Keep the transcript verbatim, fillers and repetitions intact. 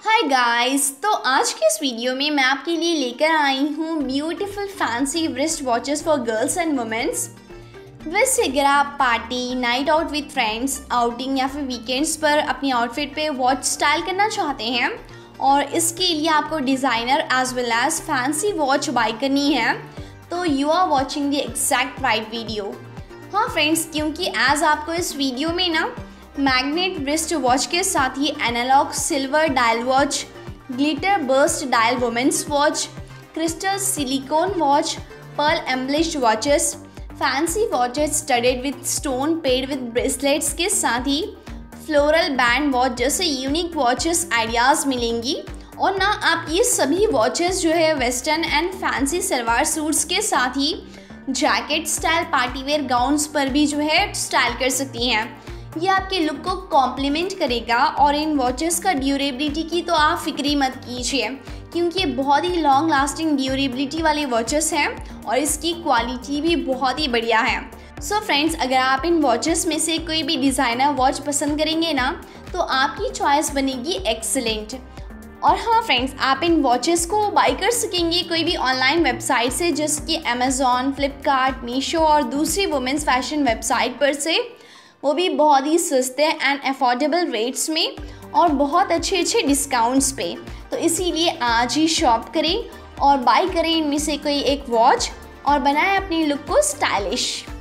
Hi guys, तो आज के इस वीडियो में मैं आपके लिए लेकर आई हूँ beautiful fancy wrist watches for girls and women's. वैसे अगर आप party, night out with friends, outing या फिर वीकेंड्स पर अपनी आउटफिट पे वॉच स्टाइल करना चाहते हैं और इसके लिए आपको designer as well as fancy watch buy करनी है, तो you are watching the exact right video. हाँ फ्रेंड्स, क्योंकि एज आपको इस वीडियो में ना मैग्नेट रिस्ट वॉच के साथ ही analog silver dial watch, glitter burst dial women's watch, crystal silicon watch, pearl embellished watches, fancy watches studded with stone paired with bracelets के साथ ही फ्लोरल बैंड वॉच जैसे यूनिक वॉचेस आइडियाज़ मिलेंगी। और ना आप ये सभी वॉचेस जो है western and fancy salwar suits के साथ ही जैकेट स्टाइल पार्टीवेयर गाउन्स पर भी जो है स्टाइल कर सकती हैं। ये आपके लुक को कॉम्प्लीमेंट करेगा और इन वॉचेस का ड्यूरेबिलिटी की तो आप फिक्री मत कीजिए, क्योंकि ये बहुत ही लॉन्ग लास्टिंग ड्यूरेबिलिटी वाले वॉचेस हैं और इसकी क्वालिटी भी बहुत ही बढ़िया है। सो so फ्रेंड्स, अगर आप इन वॉचेस में से कोई भी डिज़ाइनर वॉच पसंद करेंगे ना, तो आपकी चॉइस बनेगी एक्सेलेंट। और हाँ फ्रेंड्स, आप इन वॉचेस को बाई कर सकेंगे कोई भी ऑनलाइन वेबसाइट से, जैसे कि अमेज़ॉन, फ्लिपकार्ट, मीशो और दूसरी वुमेंस फैशन वेबसाइट पर से, वो भी बहुत ही सस्ते एंड अफोर्डेबल रेट्स में और बहुत अच्छे अच्छे डिस्काउंट्स पे। तो इसीलिए आज ही शॉप करें और बाय करें इनमें से कोई एक वॉच और बनाएं अपनी लुक को स्टाइलिश।